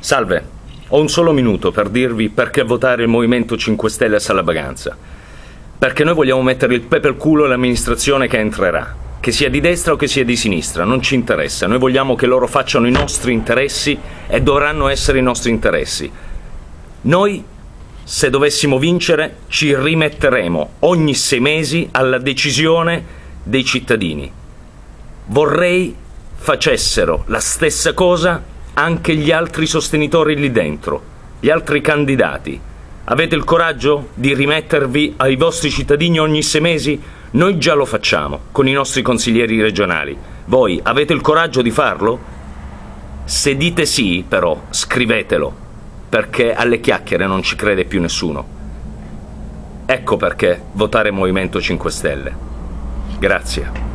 Salve, ho un solo minuto per dirvi perché votare il Movimento 5 Stelle a Sala Baganza. Perché noi vogliamo mettere il pepe al culo all'amministrazione che entrerà. Che sia di destra o che sia di sinistra, non ci interessa. Noi vogliamo che loro facciano i nostri interessi e dovranno essere i nostri interessi. Noi, se dovessimo vincere, ci rimetteremo ogni 6 mesi alla decisione dei cittadini. Vorrei facessero la stessa cosa anche gli altri sostenitori lì dentro, gli altri candidati. Avete il coraggio di rimettervi ai vostri cittadini ogni 6 mesi? Noi già lo facciamo con i nostri consiglieri regionali. Voi avete il coraggio di farlo? Se dite sì, però, scrivetelo, perché alle chiacchiere non ci crede più nessuno. Ecco perché votare Movimento 5 Stelle. Grazie.